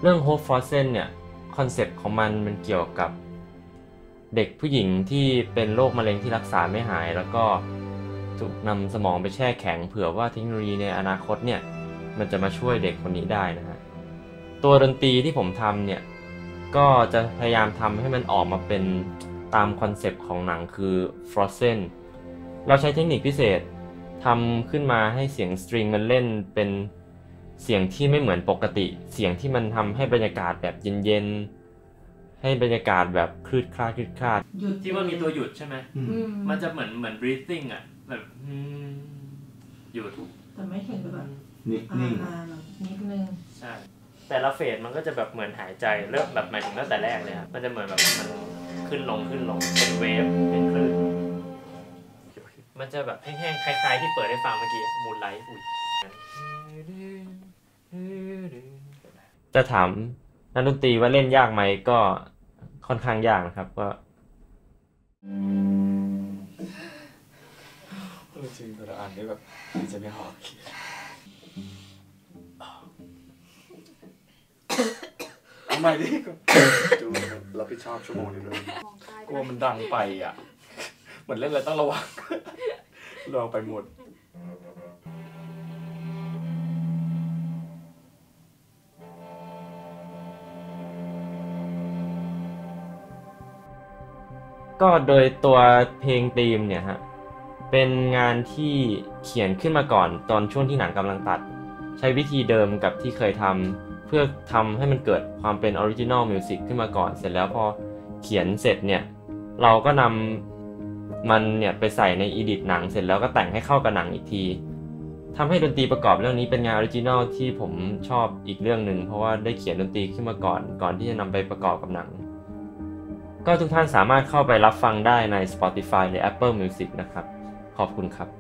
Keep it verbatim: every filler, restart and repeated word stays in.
รื่อง Hope Frozen เนี่ยคอนเซ็ปต์ของมันมันเกี่ยวกับเด็กผู้หญิงที่เป็นโรคมะเร็งที่รักษาไม่หายแล้วก็ถูกนำสมองไปแช่แข็งเผื่อว่าเทคโนโลยีในอนาคตเนี่ยมันจะมาช่วยเด็กคนนี้ได้นะฮะตัวดนตรีที่ผมทำเนี่ยก็จะพยายามทำให้มันออกมาเป็นตามคอนเซ็ปต์ของหนังคือ Frozen เราใช้เทคนิคพิเศษทำขึ้นมาให้เสียงสตริงมันเล่นเป็นเสียงที่ไม่เหมือนปกติเสียงที่มันทำให้บรรยากาศแบบเย็นๆให้บรรยากาศแบบคลืดคลาดคลืดคลาดที่ว่ามีตัวหยุดใช่ไหมมันจะเหมือนเหมือน breathing อ่ะแบบหยุดแต่ไม่ถึงแบบนิ่งๆนิดนึงใช่แต่ละเฟสมันก็จะแบบเหมือนหายใจเริ่มแบบหมายถึงตั้งแต่แรกเลยครับมันจะเหมือนแบบมันขึ้นลงขึ้นลงเป็นเวฟเป็นคลื่นมันจะแบบแห้งๆคล้ายๆที่เปิดให้ฟังเมื่อกี้มูนไลท์อุ้ยจะถามนักดนตรีว่าเล่นยากไหมก็ค่อนข้างยากนะครับก็จริงแต่ละอันนี่แบบจะไม่หอกเอาใหม่ดิดูรับผิดชอบชั่วโมงนี้ด้วยกลัวมันดังไปอ่ะเหมือนเล่นอะไรต้องระวังระวังไปหมดก็โดยตัวเพลงธีมเนี่ยฮะเป็นงานที่เขียนขึ้นมาก่อนตอนช่วงที่หนังกำลังตัดใช้วิธีเดิมกับที่เคยทำเพื่อทำให้มันเกิดความเป็นออริจินอลมิวสิกขึ้นมาก่อนเสร็จแล้วพอเขียนเสร็จเนี่ยเราก็นำมันเนี่ยไปใส่ในอีดิทหนังเสร็จแล้วก็แต่งให้เข้ากับหนังอีกทีทำให้ดนตรีประกอบเรื่องนี้เป็นงานออริจินอลที่ผมชอบอีกเรื่องหนึ่งเพราะว่าได้เขียนดนตรีขึ้นมาก่อนก่อนที่จะนำไปประกอบกับหนังก็ทุกท่านสามารถเข้าไปรับฟังได้ใน Spotify หรือ Apple Music นะครับขอบคุณครับ